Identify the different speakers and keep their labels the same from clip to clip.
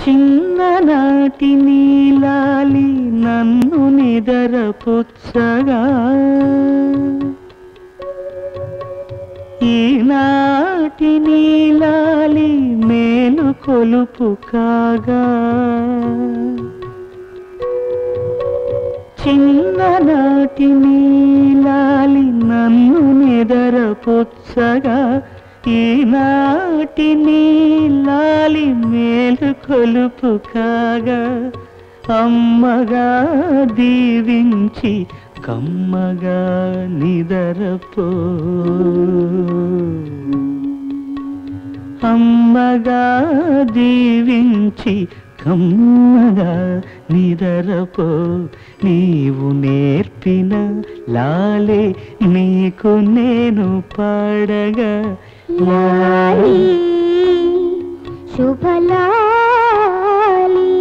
Speaker 1: చిన్ననాటి నీలాలి నన్ను నిదరపుచ్చగా ఈనాటి నీలాలి మేలు కొలుపు కాగా చిన్ననాటి నీలాలి నన్ను నిదరపుచ్చగా ఈనాటి నీలాలి మేలు కొలుపు కాగా అమ్మగా దీవించి కమ్మగా నిదరపో అమ్మగా దీవించి కమ్మగా నిదరపో నీవు నేర్పిన లాలే నీకు నేను పాడగా
Speaker 2: లాలి శుభలాలి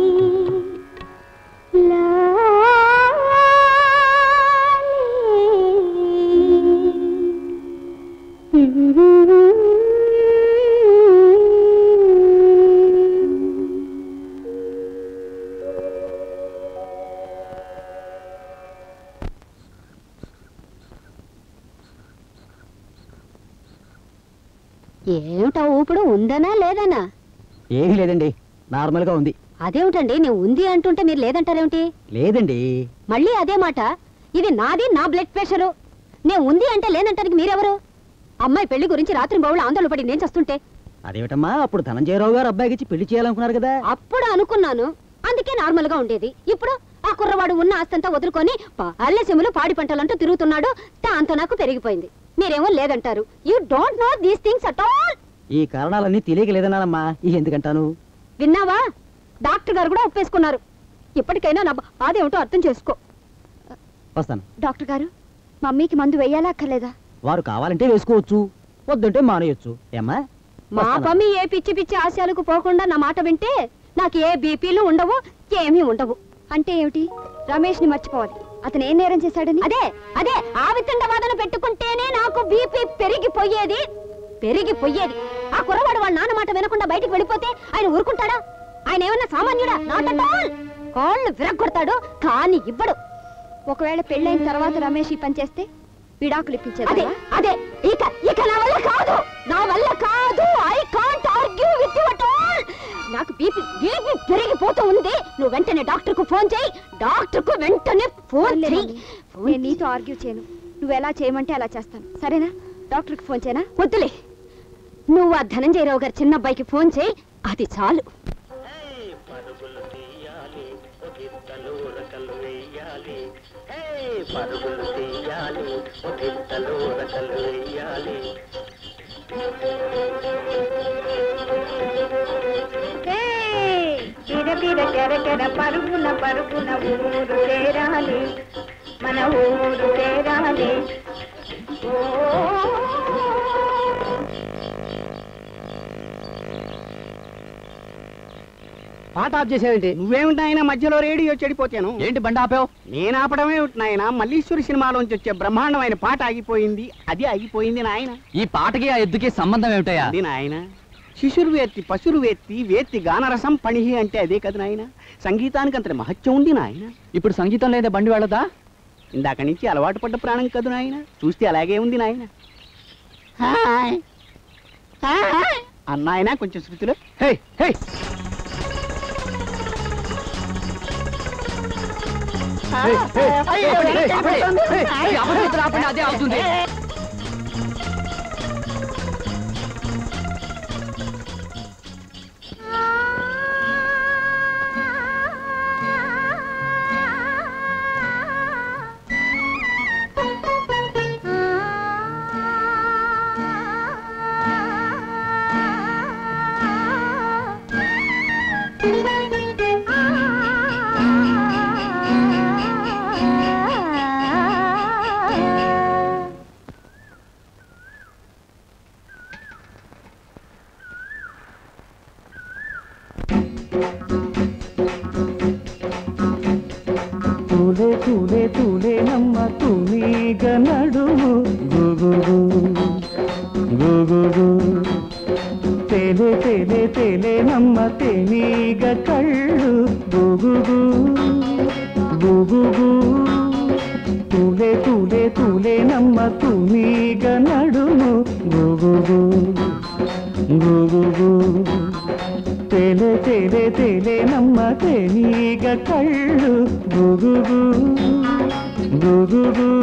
Speaker 2: ఏమిటా ఊపుడు ఉందనా లేదనా?
Speaker 3: ఏమీ లేదండి, నార్మల్ గా ఉంది.
Speaker 2: అదేమిటండి నేను ఉంది అంటుంటే మీరు లేదంటారేమిటి?
Speaker 3: లేదండి.
Speaker 2: మళ్ళీ అదే మాట. ఇది నాది, నా బ్లడ్ ప్రెషరు. నేను ఉంది అంటే లేనంటానికి మీరెవరు? అమ్మాయి పెళ్లి గురించి రాత్రి బౌళ్ళు ఆందోళన పడి నేను చేస్తుంటే.
Speaker 3: అదేమిటమ్మా, అప్పుడు ధనంజయరావు గారు అబ్బాయికి ఇచ్చి పెళ్లి చేయాలనుకున్నారు కదా.
Speaker 2: అప్పుడు అనుకున్నాను, అందుకే నార్మల్ గా ఉండేది. ఇప్పుడు ఆ కుర్రవాడు ఉన్న ఆస్తంతా వదులుకొని అల్లెసిములు పాడి పంటలంటూ తిరుగుతున్నాడు. దాంతో నాకు పెరిగిపోయింది. మీరేమో లేదంటారు. You don't know these things at all.
Speaker 3: ఈ కారణాలన్నీ తెలియక లేదన్నానమ్మా. ఎందుకంటాను
Speaker 2: విన్నావా? డాక్టర్ గారు కూడా ఒప్పేసుకున్నారు. ఇప్పటికైనా నా బాధేమిటో అర్థం చేసుకో.
Speaker 3: వస్తాను.
Speaker 2: డాక్టర్ గారు, మమ్మీకి మందు వేయాలా అక్కర్లేదా?
Speaker 3: వారు కావాలంటే వేసుకోవచ్చు, వద్దంటే మానేయొచ్చు. ఏమ్మా?
Speaker 2: మా మమ్మీ ఏ పిచ్చి పిచ్చి ఆశయాలకు పోకుండా నా మాట వింటే నాకు ఏ బీపీలు ఉండవు, ఏమీ ఉండవు. అంటే ఏమిటి? రమేష్ ని మర్చిపోవాలి. అతను ఏం నేరం చేశాడని? అదే అదే ఆ వితండ వాదన పెట్టుకుంటేనే నాకు బీపీ పెరిగిపోయేది. ఆ కుర్రవాడు వాళ్ళ నాన్న మాట వినకుండా బయటికి వెళ్ళిపోతే ఆయన ఊరుకుంటాడా? ఆయన ఏమన్నా సామాన్యుడా? Not at all. కాళ్ళు విరగొడతాడు, కానీ ఇవ్వడు. ఒకవేళ పెళ్ళైన తర్వాత రమేష్ ఈ పని చేస్తే విడాకులు ఇప్పించేది. అదే అదే ఇక ఇక నా వల్ల కాదు, నా వల్ల కాదు. I can't argue with you at all. నాకు బీపీ పెరిగిపోతూ ఉంది. నువ్వు వెంటనే డాక్టర్ కు ఫోన్ చేయి. డాక్టర్ కు వెంటనే ఫోన్ చేయి. నేను నీతో ఆర్గ్యూ చేయను. నువ్వు ఎలా చేయమంటే అలా చేస్తాను, సరేనా? డాక్టర్ కి ఫోన్ చేయనా? వద్దులే, నువ్వు ఆ ధనంజయరావు గారి చిన్న అబ్బాయికి ఫోన్ చేయి, అది చాలు.
Speaker 4: పరుగున పరుగున ఊరు చేరాలి, మన ఊరు చేరాలి.
Speaker 3: పాట ఆఫ్ చేసేవేంటి?
Speaker 5: నువ్వేమిటి ఆయన మధ్యలో రేడియో చెడిపోతాను.
Speaker 3: ఏంటి బండి ఆపావు?
Speaker 5: నేను ఆపడమే నాయన. మల్లీశ్వరి సినిమాలోంచి వచ్చే బ్రహ్మాండమైన పాట ఆగిపోయింది. అది ఆగిపోయింది నాయన.
Speaker 3: ఈ పాటకి ఆ ఎద్దుకి సంబంధం ఏమిటయ్యా?
Speaker 5: అది నాయన, శిశురు వేత్తి పశురు వేత్తి వేత్తి గానరసం పణిహి అంటే అదే కదా నాయన. సంగీతానికి అంత మహత్యం ఉంది నాయన.
Speaker 3: ఇప్పుడు సంగీతం లేదా బండి వెళ్ళదా?
Speaker 5: ఇందాక నుంచి అలవాటు పడ్డ ప్రాణం కదు నాయన. చూస్తే అలాగే ఉంది నాయన. అన్నాయన కొంచెం శృతిలో.
Speaker 3: అదే అవుతుంది.
Speaker 1: తూలే తూలే తూలే నమ్మ తూనీగ నడుము గుగుగు గుగుగు తేలే తేలే తేలే నమ్మ తేనీగ కళ్ళు గుగుగు గుగుగు తూలే తూలే తూలే నమ్మ తూనీగ నడుము గుగుగు గుగుగు తేలే తేలే తేలే నమ్మ తేనీగ కళ్ళు గుగుగు గుగుగు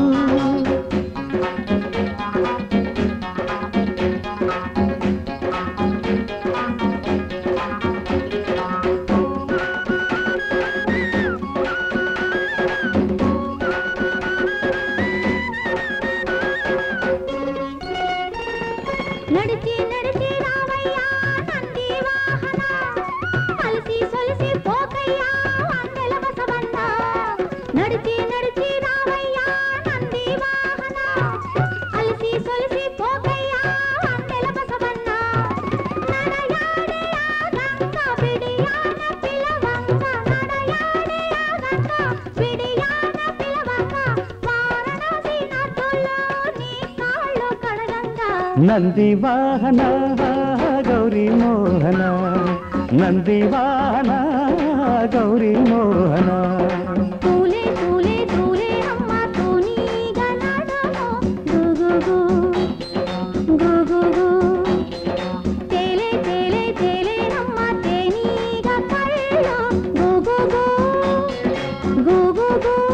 Speaker 4: నడిచి నడిచి రావయ్యా నంది వాహన అలసి సొలసి పోకయ్యా అందెల బసవన్న నడిచి నడిచి రావయ్యా నంది వాహన అలసి సొలసి పోకయ్యా అందెల బసవన్న నడయాడయా గంగ బిడియాన పిలవంగ నడయాడయా గంగ బిడియాన పిలవంగ వారణాసి నదుల్లో నీ కాళ్ళు కడగంగా
Speaker 1: నంది వాహన గౌరీ మోహన నంది వాహన గౌరీ మోహన
Speaker 4: తూలే తూలే తూలే అమ్మ తూనీగ నడుము గుగుగు గుగుగు తేలే తేలే తేలే అమ్మ తేనీగ కళ్ళు గుగుగు గుగుగు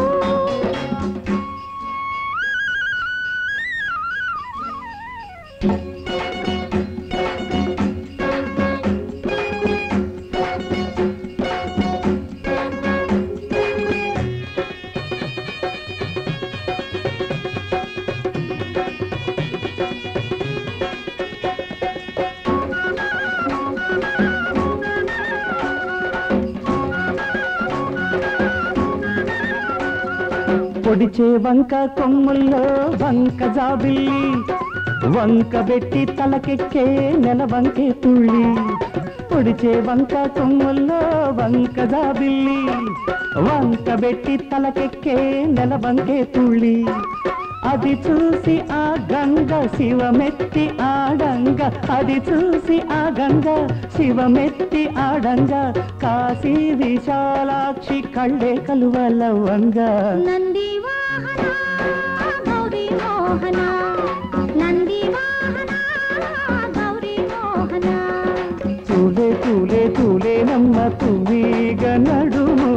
Speaker 1: పొడిచే వంక కొమ్ముల్లో వంక జాబిల్లి వంక బెట్టి తలకెక్కే నెల వంకే తుళ్ళి పొడిచే వంక కొమ్ముల్లో వంక జాబిల్లి వంక బెట్టి తలకెక్కే నెల వంకే తుళ్ళి అది చూసి ఆ గంగ శివమెత్తి ఆడంగ అది చూసి ఆ గంగ శివమెత్తి ఆడంగ కాశీ విశాలాక్షి కళ్ళే కలువలవంగ
Speaker 4: నంది వాహన గౌరీ మోహన నంది వాహన గౌరీ మోహన
Speaker 1: తూలే తూలే తూలే నమ్మ తువీగ నడుము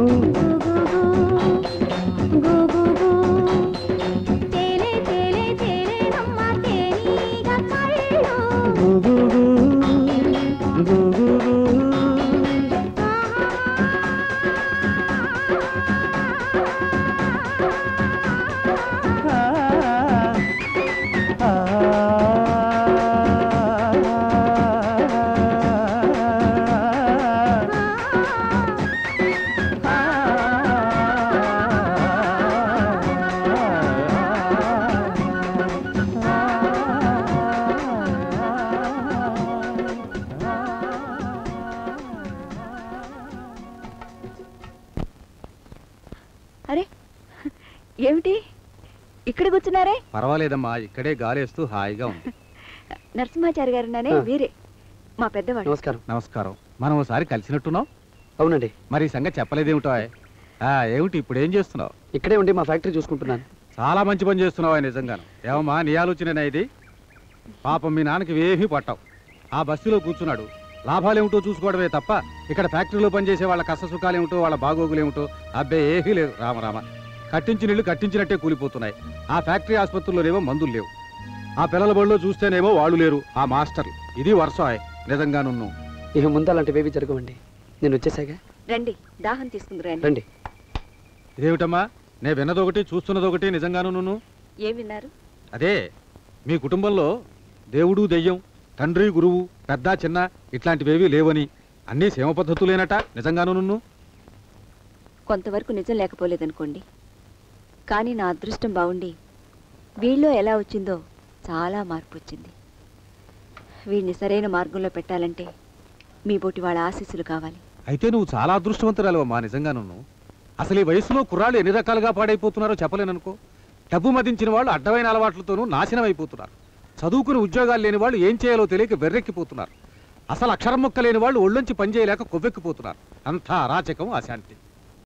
Speaker 4: గుగుగు తేలే తేలే తేలే అమ్మ తేనీగ కళ్ళు
Speaker 1: గుగుగు గుగుగు
Speaker 2: అరే ఏమిటి ఇక్కడ కూర్చున్నారే?
Speaker 6: పర్వాలేదమ్మా, ఇక్కడే గాలేస్తూ హాయిగా ఉంది.
Speaker 2: నరసింహాచారి గారున్నానే వీరే మా పెద్దవాడు.
Speaker 5: నమస్కారం.
Speaker 6: నమస్కారం. మనం ఒకసారి కలిసినట్టున్నాం.
Speaker 5: అవునండి.
Speaker 6: మరి ఈ సంగతి చెప్పలేదేమిటో? ఏమిటి ఇప్పుడు ఏం చేస్తున్నావు?
Speaker 5: ఇక్కడే ఉండి మా ఫ్యాక్టరీ చూసుకుంటున్నాను.
Speaker 6: చాలా మంచి పని చేస్తున్నావు నిజంగాను. ఏమమ్మా నీ ఆలోచన ఇది? పాపం మీ నాన్నకి ఏమీ పట్టావు. ఆ బస్సులో కూర్చున్నాడు. లాభాలేమిటో చూసుకోవడమే తప్ప ఇక్కడ ఫ్యాక్టరీలో పనిచేసే వాళ్ళ కష్ట సుఖాలేమిటో వాళ్ళ బాగోగులేమిటో అబ్బే ఏమీ లేదు. రామరామ, కట్టించిన ఇళ్ళు కట్టించినట్టే కూలిపోతున్నాయి. ఆ ఫ్యాక్టరీ ఆసుపత్రుల్లోనేమో మందులు లేవు. ఆ పిల్లల బడిలో చూస్తేనేమో వాళ్ళు లేరు, ఆ మాస్టర్లు. ఇది వరుస నిజంగాను.
Speaker 5: ఇక ముందు అలాంటివేవి జరగవండి. నేను వచ్చేసాగా.
Speaker 2: రండి, దాహం తీసుకుందరు
Speaker 5: రండి.
Speaker 6: ఇదేమిటమ్మా, నేను విన్నదొకటి చూస్తున్నదొకటి. నిజంగాను
Speaker 2: ఏం విన్నారు?
Speaker 6: అదే మీ కుటుంబంలో దేవుడు దెయ్యం, తండ్రి గురువు, పెద్ద చిన్న ఇట్లాంటివేవీ లేవని, అన్నీ సేమ పద్ధతులేనట. నిజంగాను
Speaker 2: కొంతవరకు నిజం లేకపోలేదనుకోండి, కానీ నా అదృష్టం బాగుండి వీళ్ళో ఎలా వచ్చిందో చాలా మార్పు వచ్చింది. వీడిని సరైన మార్గంలో పెట్టాలంటే మీ బోటి వాళ్ళ ఆశీస్సులు కావాలి.
Speaker 6: అయితే నువ్వు చాలా అదృష్టవంతురాలవమ్మా. నిజంగాను అసలు ఈ వయసులో కుర్రాళ్ళు ఎన్ని రకాలుగా పాడైపోతున్నారో చెప్పలేననుకో. డబ్బు మదించిన వాళ్ళు అడ్డమైన అలవాట్లతోనూ నాశనం అయిపోతున్నారు. చదువుకుని ఉద్యోగాలు లేని వాళ్ళు ఏం చేయాలో తెలియక వెర్రెక్కిపోతున్నారు. అసలు అక్షరం ముక్క లేని వాళ్ళు ఒళ్ళొంచి పనిచేయలేక కొవ్వెక్కిపోతున్నారు. అంతా అరాచకం, అశాంతి.